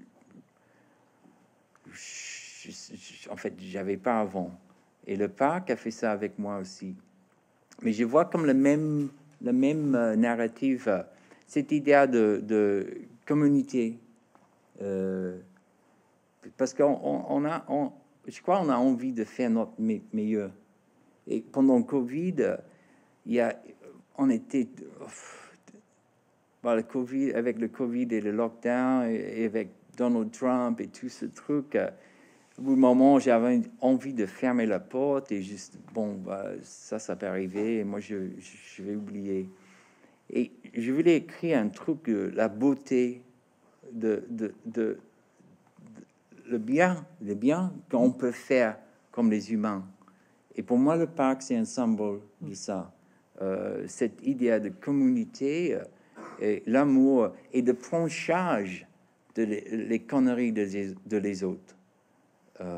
je, je, en fait, j'avais pas avant. Et le parc a fait ça avec moi aussi. Mais je vois comme le même, le même euh, narratif, euh, cette idée de, de communauté. Euh, parce qu'on on, on a, on, je crois, on a envie de faire notre me meilleur. Et pendant le Covid, il y a, on était, bon, le Covid, avec le Covid et le lockdown, et, et avec Donald Trump et tout ce truc. Euh, Au bout du moment, j'avais envie de fermer la porte et juste, bon, bah, ça, ça peut arriver, et moi, je, je vais oublier. Et je voulais écrire un truc, euh, la beauté de, de, de, de, le bien, le bien qu'on peut faire comme les humains. Et pour moi, le parc, c'est un symbole de ça. Euh, cette idée de communauté, euh, et l'amour, et de prendre charge de les, les conneries de les, de les autres. Euh,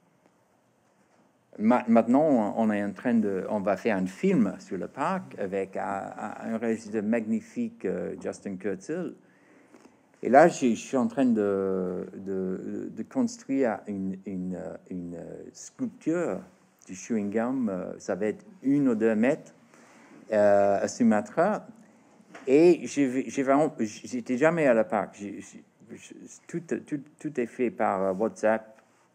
ma maintenant, on est en train de, on va faire un film sur le parc avec un, un réalisateur magnifique, euh, Justin Kurzel. Et là, je, je suis en train de, de, de construire une, une, une sculpture du chewing gum. Ça va être une ou deux mètres euh, à Sumatra. Et j'étais jamais à la parc. J j tout, tout, tout est fait par WhatsApp.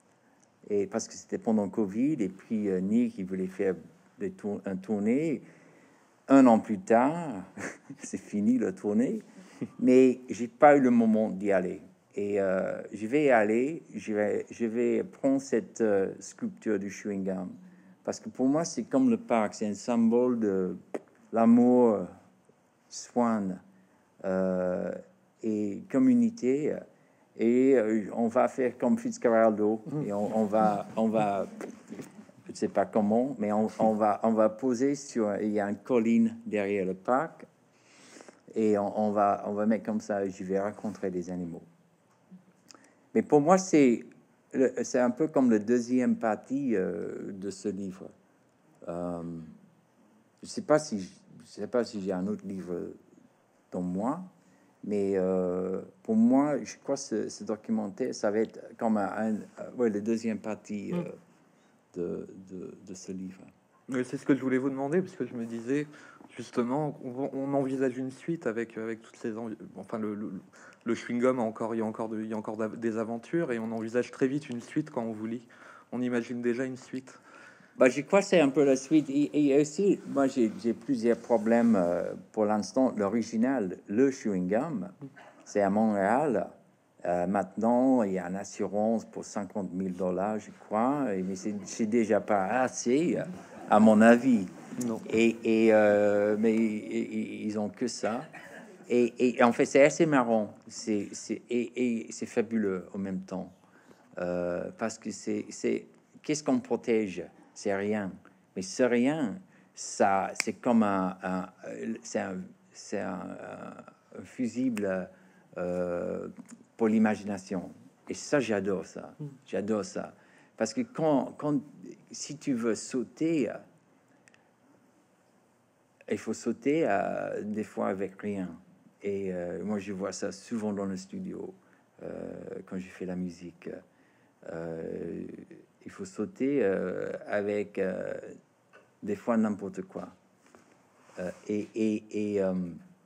Et parce que c'était pendant Covid, et puis euh, Nick, il voulait faire des tour un tournée. Un an plus tard, c'est fini la tournée, mais j'ai pas eu le moment d'y aller. Et euh, je vais y aller, je vais, je vais prendre cette euh, sculpture du chewing gum, parce que pour moi, c'est comme le parc, c'est un symbole de l'amour, soin euh, et communauté. Et euh, on va faire comme Fitzcarraldo, et on, on va, on va, je sais pas comment, mais on, on va, on va poser sur, il y a une colline derrière le parc, et on, on va, on va mettre comme ça. Je vais rencontrer des animaux. Mais pour moi, c'est, c'est un peu comme la deuxième partie euh, de ce livre. Euh, je sais pas si, je sais pas si j'ai un autre livre dans moi. Mais euh, pour moi, je crois que ce, ce documentaire, ça va être comme un, un, ouais, la deuxième partie euh, de, de, de ce livre. C'est ce que je voulais vous demander, parce que je me disais, justement, on, on envisage une suite avec, avec toutes ces... Enfin, le, le, le chewing-gum, encore, il y a encore, de, il y a encore des aventures, et on envisage très vite une suite quand on vous lit. On imagine déjà une suite. Bah, je crois que c'est un peu la suite. Et, et aussi, moi, j'ai plusieurs problèmes euh, pour l'instant. L'original, le chewing-gum, c'est à Montréal. Euh, maintenant, il y a une assurance pour cinquante mille dollars, je crois. Et, mais c'est déjà pas assez, à mon avis. Non. Et, et euh, mais et, ils ont que ça. Et, et en fait, c'est assez marrant. C'est et, et c'est fabuleux en même temps. Euh, parce que c'est qu'est-ce qu'on protège? C'est rien, mais ce rien, ça, c'est comme un, un c'est un, c'est un, un, fusible euh, pour l'imagination. Et ça, j'adore ça. J'adore ça. Parce que quand, quand, si tu veux sauter, il faut sauter euh, des fois avec rien. Et euh, moi, je vois ça souvent dans le studio euh, quand je fais la musique. Euh, il faut sauter euh, avec euh, des fois n'importe quoi. Euh, et et, et euh,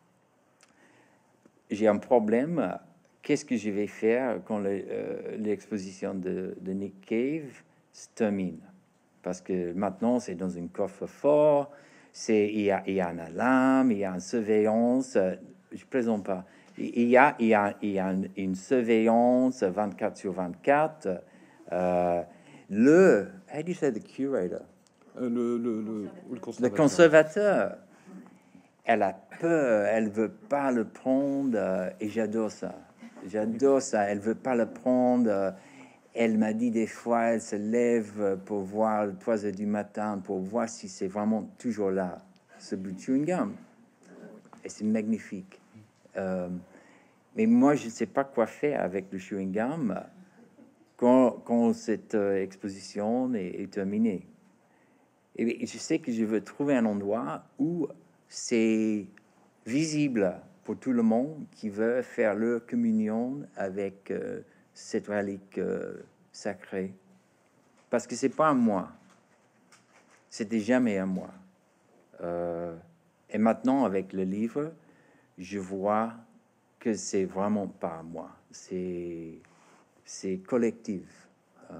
j'ai un problème. Qu'est-ce que je vais faire quand l'exposition de, de Nick Cave se termine? Parce que maintenant, c'est dans un coffre-fort. C'est il y a, il y a un alarme, il y a une surveillance. Je plaisante pas. Il y a, il y a, il y a une, une surveillance vingt-quatre sur vingt-quatre. Euh, le, how do you say the curator? Euh, le, le, le, le, conservateur. le conservateur, elle a peur, elle veut pas le prendre, euh, et j'adore ça. J'adore ça. Elle veut pas le prendre. Euh, elle m'a dit des fois, elle se lève pour voir le trois heures du matin pour voir si c'est vraiment toujours là, ce bout de chewing gum. Et c'est magnifique. Euh, mais moi, je ne sais pas quoi faire avec le chewing gum. Quand, quand cette euh, exposition est, est terminée. Et je sais que je veux trouver un endroit où c'est visible pour tout le monde qui veut faire leur communion avec euh, cette relique euh, sacrée. Parce que c'est pas à moi. C'était jamais à moi. Euh, et maintenant, avec le livre, je vois que c'est vraiment pas à moi. C'est, c'est collectif. Euh,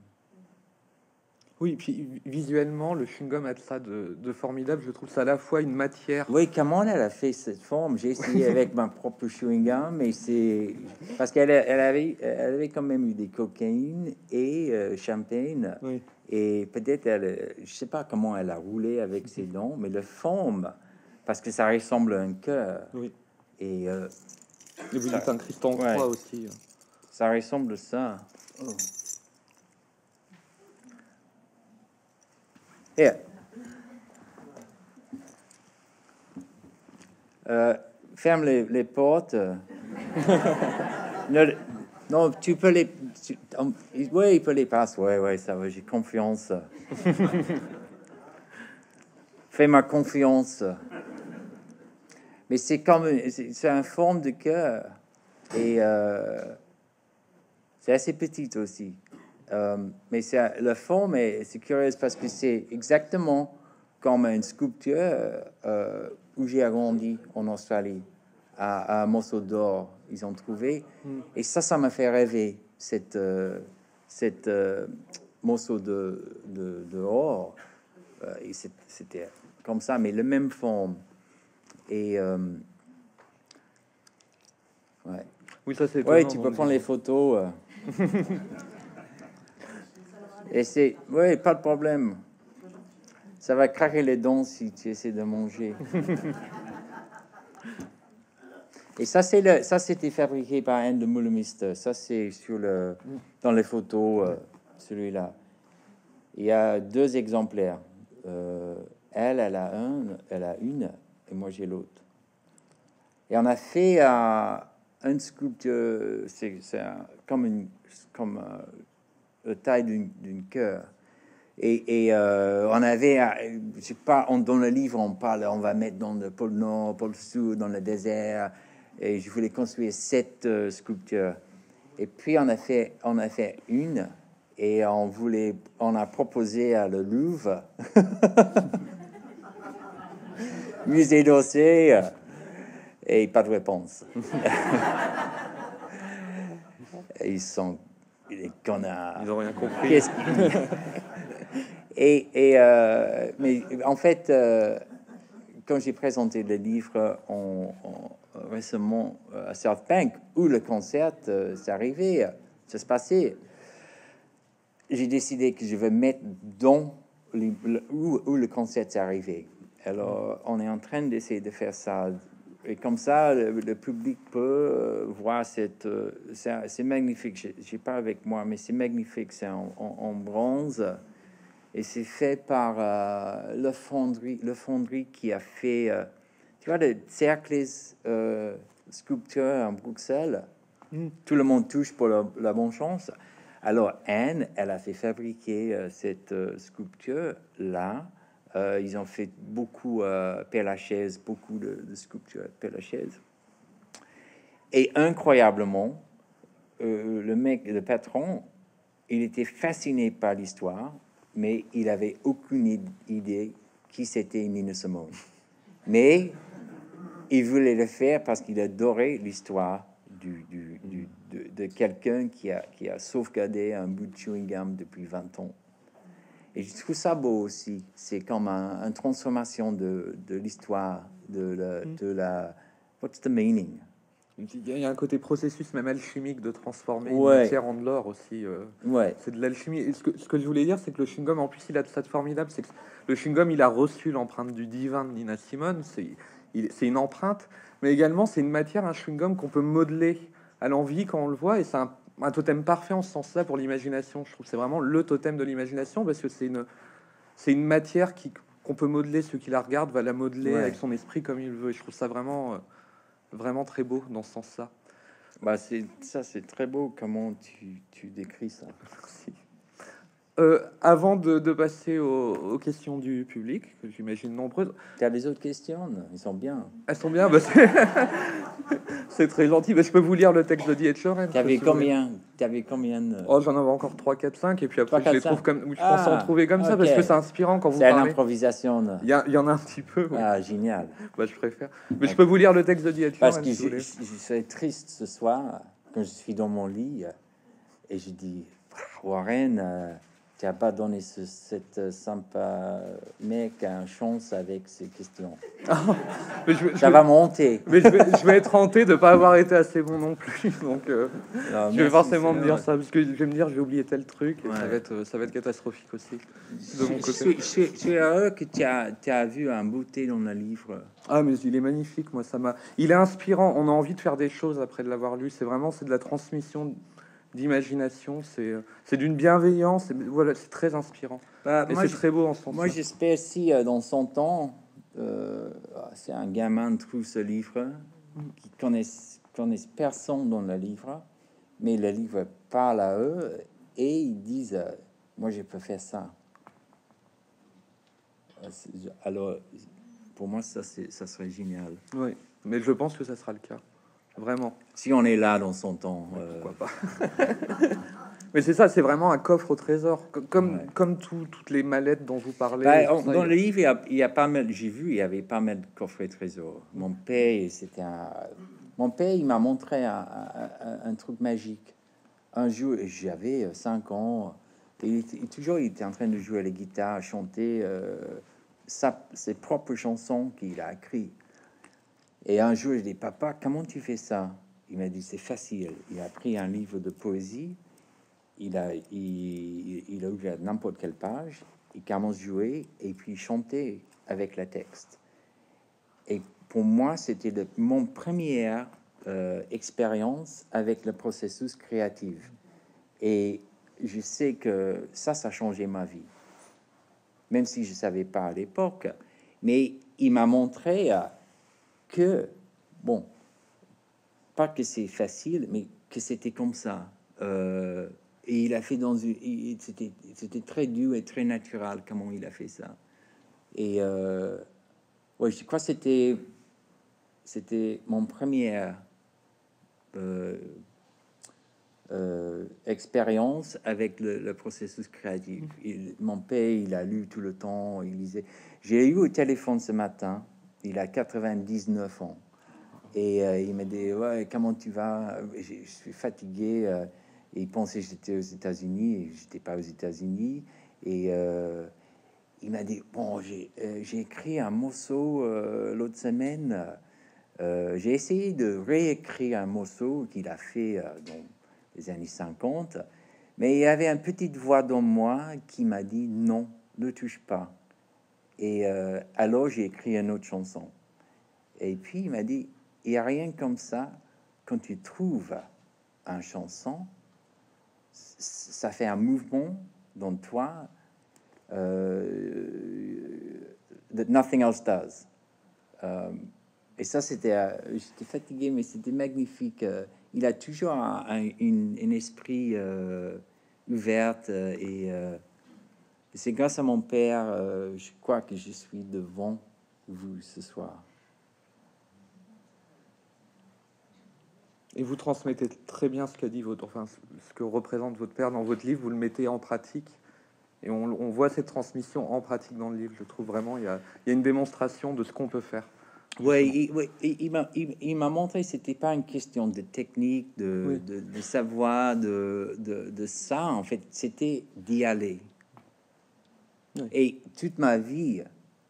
Oui, puis visuellement, le chewing-gum a de ça de, de formidable. Je trouve ça à la fois une matière. Oui, comment elle a fait cette forme? J'ai essayé avec ma propre chewing gum, mais c'est parce qu'elle a- elle avait, elle avait quand même eu des cocaïnes et euh, champagne. Oui. Et peut-être, elle, je sais pas comment elle a roulé avec ses dents, mais le forme, parce que ça ressemble à un cœur. Oui. Et euh, Et vous ça, dites un Christ en ouais, croix aussi. ça ressemble à ça. Oh. Et, euh, ferme les, les portes. non, non, tu peux les. Tu, on, oui, il peut les passer. Ouais, ouais, ça va. J'ai confiance. Fais-moi confiance. Mais c'est comme c'est, c'est un forme de cœur et euh, c'est assez petite aussi. Euh, mais c'est la forme est c'est curieux parce que c'est exactement comme une sculpture euh, où j'ai grandi en Australie à, à un morceau d'or ils ont trouvé Mm. et ça ça m'a fait rêver cette euh, cette euh, morceau de de, de or euh, et c'est, c'était comme ça mais le même forme et euh, ouais. Oui, ça c'est Ouais, étonnant. tu dans peux le prendre les livre. photos. euh. Et c'est, ouais, pas de problème. Ça va craquer les dents si tu essaies de manger. Et ça, c'est le, ça, c'était fabriqué par Anne de Moulemiste. Ça, c'est sur le, dans les photos, euh, celui-là. Il y a deux exemplaires. Euh, elle, elle a un, elle a une, et moi j'ai l'autre. Et on a fait euh, une sculpture, c'est, c'est un- comme une, comme euh, la taille d'une, d'une cœur. Et, et euh, on avait, euh, je sais pas, on, dans le livre, on parle, on va mettre dans le pôle Nord, pôle Sud, dans le désert. Et je voulais construire sept euh, sculptures. Et puis on a fait, on a fait une, et on voulait, on a proposé à le Louvre, musée d'Orsay, et pas de réponse. Et ils sont des connards. Ils ont rien compris. Qu'est-ce qu'ils... Et, et euh, mais en fait, euh, quand j'ai présenté le livre en, en- récemment à South Bank, où le concert euh, s'est arrivé, ça se passait, j'ai décidé que je vais mettre dans les- le- où, où le concert s'est arrivé. Alors, on est en train d'essayer de faire ça. Et comme ça, le, le public peut euh, voir cette... euh, c'est, c'est magnifique. J'ai, j'ai pas avec moi, mais c'est magnifique. C'est en, en- en bronze. Et c'est fait par euh, le fonderie, le fonderie qui a fait, euh, tu vois, le cercles euh, sculptures en Bruxelles. Mm. Tout le monde touche pour la, la bonne chance. Alors Anne, elle a fait fabriquer euh, cette euh, sculpture là. Euh, ils ont fait beaucoup euh, Père Lachaise, beaucoup de, de sculptures Père Lachaise. Et incroyablement, euh, le mec, le patron, il était fasciné par l'histoire, mais il avait aucune id- idée qui c'était Nina Simone. Mais il voulait le faire parce qu'il adorait l'histoire du, du- du- de, de quelqu'un qui a, qui a sauvegardé un bout de chewing gum depuis vingt ans. Et je trouve ça beau aussi. C'est comme un- une transformation de, de l'histoire, de la, de la... What's the meaning? Il y a un côté processus même alchimique de transformer une Ouais, matière en de l'or aussi. euh, ouais, c'est de l'alchimie. Et ce que, ce que je voulais dire, c'est que le chewing-gum, en plus, il a de ça de formidable. C'est que le chewing-gum, il a reçu l'empreinte du divin de Nina Simone. C'est il- c'est une empreinte, mais également, c'est une matière, un chewing-gum qu'on peut modeler à l'envie quand on le voit. Et c'est un, un totem parfait en ce sens-là pour l'imagination. Je trouve que c'est vraiment le totem de l'imagination parce que c'est une, c'est une matière qui, qu'on peut modeler. Ceux qui la regardent va la modeler ouais. avec son esprit comme il veut. Et je trouve ça vraiment, euh, vraiment très beau dans ce sens-là. Bah, c'est ça, c'est très beau. Comment tu, tu décris ça? Merci. Euh, avant de, de passer aux, aux questions du public, que j'imagine nombreuses, Tu as les autres questions? Ils sont bien. elles sont bien. Bah, c'est c'est très gentil. Bah, je peux vous lire le texte de D H. Lawrence. Tu avais si vous voulez. combien? Tu avais combien de... Oh, j'en avais encore trois, quatre, cinq, et puis après, trois, je quatre, les trouve cinq. comme. Je Ah, pense en trouver comme ça, ok. parce que c'est inspirant quand vous C'est une parlez. improvisation. là. Il y, a- il y en a un petit peu. Oui. Ah, génial. Bah, je préfère. Mais je peux vous lire le texte de D H. Parce Lawrence, que si vous je, voulez. je, je serais triste ce soir quand je suis dans mon lit et je dis Warren, euh, tu n'as pas donné ce, cette sympa mec une chance avec ces questions. Mais je, je- Ça va monter. mais je vais, je vais être hanté de pas avoir été assez bon non plus. Donc, euh, Non, je vais merci, forcément c'est me dire vrai. ça, parce que je vais me dire, je vais oublier tel truc, et ça Ouais. va être, ça va être catastrophique aussi de mon Je, je côté. suis, je, suis, je suis heureux que tu as, tu as vu un beauté dans le livre. Ah, mais il est magnifique, moi, ça m'a. Il est inspirant. On a envie de faire des choses après de l'avoir lu. C'est vraiment, c'est de la transmission d'imagination. C'est, c'est d'une bienveillance. Et voilà, c'est très inspirant. Bah, Et moi, c'est je- très beau en ce sens. Moi, j'espère si euh, dans son temps, euh, c'est un gamin trouve ce livre, qui connaissent, connaissent personne dans le livre, mais le livre parle à eux et ils disent euh, moi, je peux faire ça. Euh, c'est- Alors, pour moi, ça, c'est, ça serait génial. Oui, mais je pense que ça sera le cas. Vraiment. Si on est là dans son temps. euh, Pourquoi pas. Mais c'est ça, c'est vraiment un coffre au trésor. Co- Comme, Ouais. comme tout- toutes les mallettes dont vous parlez. Bah, et tout on- ça, dans il le y a- livre, il y a, il y a pas mal. J'ai vu, il y avait pas mal de coffrets trésors. Mon père, c'était un. Mon père, il m'a montré un, un- un- un truc magique. Un jour, j'avais cinq ans, et il était, toujours, il était en train de jouer à la guitare, chanter euh, sa, ses propres chansons qu'il a écrites. Et un jour, je dis, papa, comment tu fais ça? Il m'a dit, c'est facile. Il a pris un livre de poésie. Il a, il, il a ouvert n'importe quelle page, il commence à jouer et puis chanter avec le texte. Et pour moi, c'était le- mon première euh, expérience avec le processus créatif. Et je sais que ça, ça a changé ma vie, même si je savais pas à l'époque. Mais il m'a montré euh, que, bon, pas que c'est facile, mais que c'était comme ça. Euh, et il a fait dans une... il- C'était, c'était très dur et très naturel comment il a fait ça. Et euh, ouais, je crois que c'était, c'était mon première euh, euh, expérience avec le, le processus créatif. Il- mon père, il a lu tout le temps, il lisait. J'ai eu au téléphone ce matin, il a quatre-vingt-dix-neuf ans. Et euh, il m'a dit, ouais, comment tu vas? Je, je suis fatigué. euh, et il pensait que j'étais aux États-Unis et j'étais pas aux États-Unis. Et euh, il m'a dit, bon, j'ai euh, j'ai écrit un morceau euh, l'autre semaine. Euh, j'ai essayé de réécrire un morceau qu'il a fait euh, dans les années cinquante. Mais il y avait une petite voix dans moi qui m'a dit, non, ne touche pas. Et euh, alors j'ai écrit une autre chanson. Et puis il m'a dit, il n'y a rien comme ça. Quand tu trouves un chanson, c- ça fait un mouvement dans toi euh, that nothing else does. Euh, et ça, c'était, euh, j'étais fatigué, mais c'était magnifique. Euh, il a toujours un, un- une- un esprit euh, ouvert euh, et euh, c'est grâce à mon père, euh, je crois que je suis devant vous ce soir. Et vous transmettez très bien ce qu'a dit votre, enfin, ce que représente votre père dans votre livre. Vous le mettez en pratique, et on, on voit cette transmission en pratique dans le livre. Je trouve vraiment il y a, il y a une démonstration de ce qu'on peut faire. Oui, il, ouais, il, il m'a il, il m'a montré que c'était pas une question de technique, de, Oui. de, de savoir, de, de, de ça. En fait, c'était d'y aller. Oui. Et toute ma vie,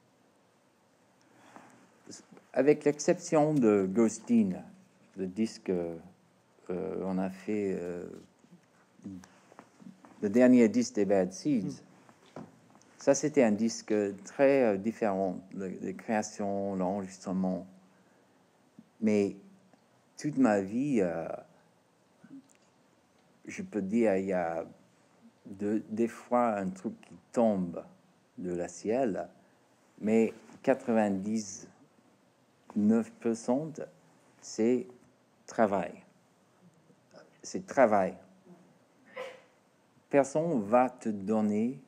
avec l'exception de Ghostin, le disque, euh, on a fait euh, le dernier disque des Bad Seeds. Ça, c'était un disque très euh, différent, de, de création, l'enregistrement. Mais toute ma vie, euh, je peux dire, il y a de, des fois un truc qui tombe de la ciel, mais quatre-vingt-dix-neuf pour cent, c'est travail. c'est travail. Personne va te donner.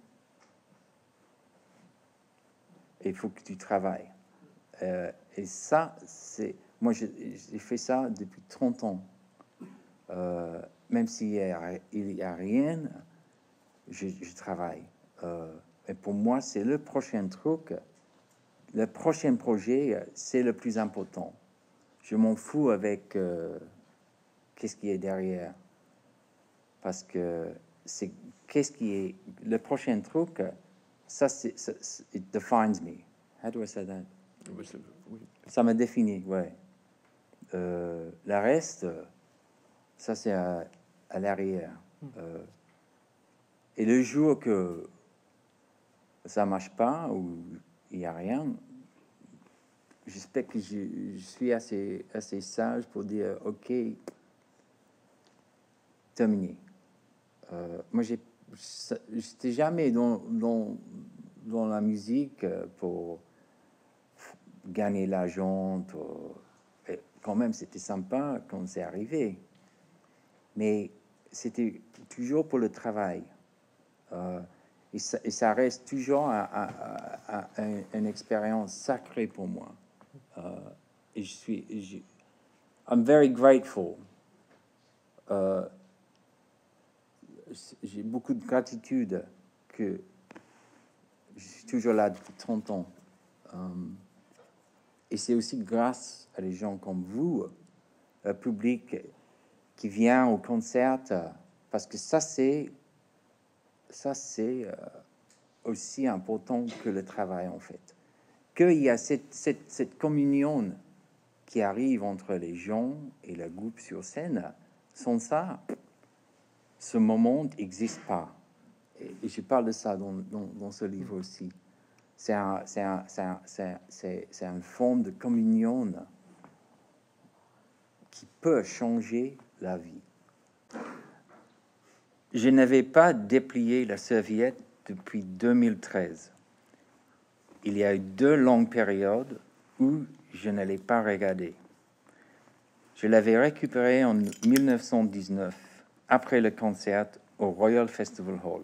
Il faut que tu travailles. Euh, et ça, c'est... Moi, j'ai fait ça depuis trente ans. Euh, même s'il n'y a, il a rien, je, je travaille. Euh, et pour moi, c'est le prochain truc. Le prochain projet, c'est le plus important. Je m'en fous avec euh, qu'est-ce qui est derrière. Parce que c'est qu'est-ce qui est... Le prochain truc, ça, c'est... It defines me. How do I say that? Oui, c'est- oui. Ça me définit, ouais. Euh, le reste, ça c'est à, à l'arrière. Euh, et le jour que ça marche pas ou il y a rien, j'espère que je, je suis assez, assez sage pour dire ok, terminé. Euh, moi, j'ai, j'étais jamais dans, dans, dans la musique pour gagner l'argent. Pour, quand même, c'était sympa quand c'est arrivé. Mais c'était toujours pour le travail. Euh, et, ça, et ça reste toujours un, un, un, un, une expérience sacrée pour moi. Euh, et je suis... Je, I'm very grateful. Euh, j'ai beaucoup de gratitude que je suis toujours là depuis trente ans. Um, et c'est aussi grâce à des gens comme vous, le public qui vient au concert, parce que ça c'est ça c'est euh, aussi important que le travail en fait. Qu'il y a cette, cette, cette communion qui arrive entre les gens et le groupe sur scène. Sans ça, ce moment n'existe pas. Et, et je parle de ça dans, dans, dans ce livre aussi. C'est un, c'est un, c'est un, c'est, c'est, c'est une forme de communion qui peut changer la vie. Je n'avais pas déplié la serviette depuis deux mille treize. Il y a eu deux longues périodes où je ne l'ai pas regardé. Je l'avais récupéré en mille neuf cent dix-neuf, après le concert au Royal Festival Hall.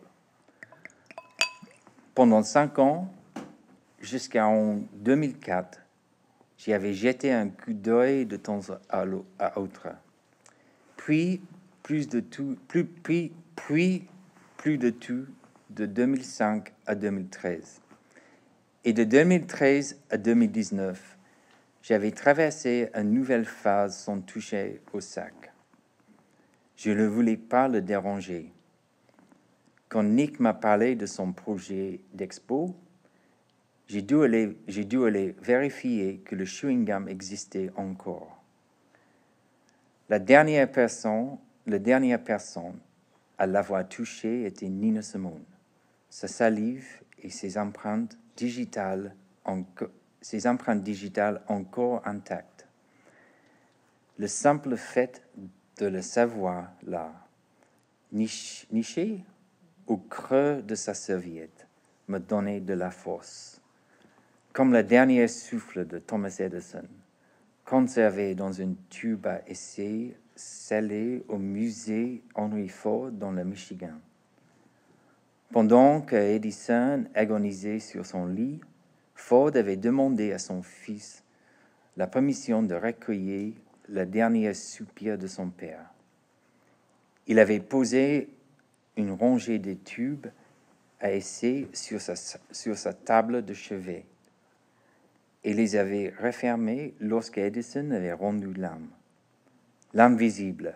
Pendant cinq ans, jusqu'en deux mille quatre, j'y avais jeté un coup d'œil de temps à autre. Puis, plus de tout, plus, puis, puis, plus de tout, de deux mille cinq à deux mille treize. Et de deux mille treize à deux mille dix-neuf, j'avais traversé une nouvelle phase sans toucher au sac. Je ne voulais pas le déranger. Quand Nick m'a parlé de son projet d'expo, j'ai dû aller, j'ai dû aller vérifier que le chewing-gum existait encore. La dernière personne, la dernière personne à l'avoir touché était Nina Simone. Sa salive et ses empreintes digitales, enco- ses empreintes digitales encore intactes. Le simple fait de le savoir là, niche, niché au creux de sa serviette, me donnait de la force. Comme le dernier souffle de Thomas Edison, conservé dans une tube à essai scellé au musée Henry Ford dans le Michigan. Pendant que Edison agonisait sur son lit, Ford avait demandé à son fils la permission de recueillir le dernier soupir de son père. Il avait posé une rangée de tubes à essai sur sa, sur sa table de chevet et les avait refermés lorsque Edison avait rendu l'âme. L'invisible,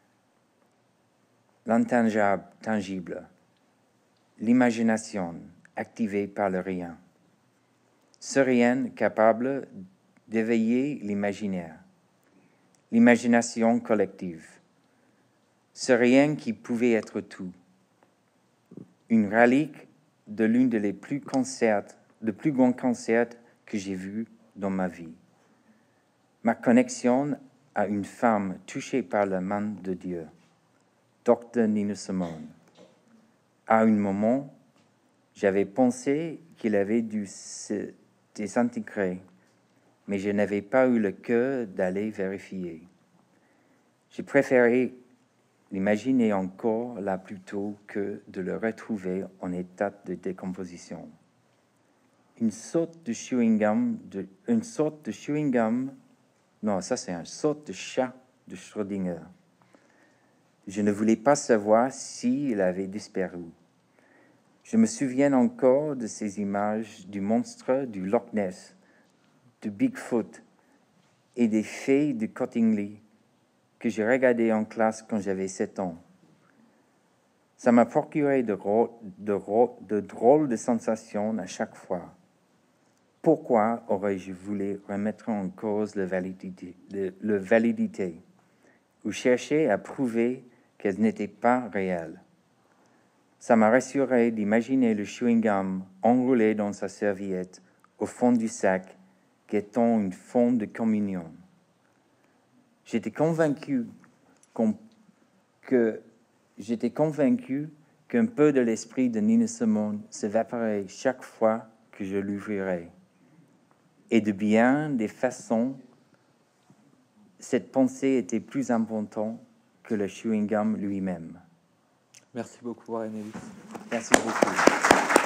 l'intangible, l'imagination activée par le rien. Ce rien capable d'éveiller l'imaginaire, l'imagination collective. Ce rien qui pouvait être tout. Une relique de l'une des plus concerts, de plus grands concerts que j'ai vus dans ma vie. Ma connexion à une femme touchée par la main de Dieu, docteur Nina Simone. À un moment, j'avais pensé qu'il avait dû se désintégrer, mais je n'avais pas eu le cœur d'aller vérifier. J'ai préféré l'imaginer encore là plutôt que de le retrouver en état de décomposition. Une sorte de chewing-gum, de, une sorte de chewing-gum, non, ça c'est une sorte de chat de Schrödinger. Je ne voulais pas savoir s'il avait disparu. Je me souviens encore de ces images du monstre du Loch Ness, de Bigfoot et des fées de Cottingley que j'ai regardé en classe quand j'avais sept ans. Ça m'a procuré de, de, de drôles de sensations à chaque fois. Pourquoi aurais-je voulu remettre en cause la validité, le, le validité ou chercher à prouver qu'elle n'était pas réelle? Ça m'a rassuré d'imaginer le chewing-gum enroulé dans sa serviette au fond du sac, guettant une forme de communion. J'étais convaincu qu'on, que j'étais convaincu qu'un peu de l'esprit de Nina Simone s'évaporait chaque fois que je l'ouvrirais. Et de bien des façons, cette pensée était plus importante que le chewing-gum lui-même. Merci beaucoup, Warren Ellis. Merci beaucoup.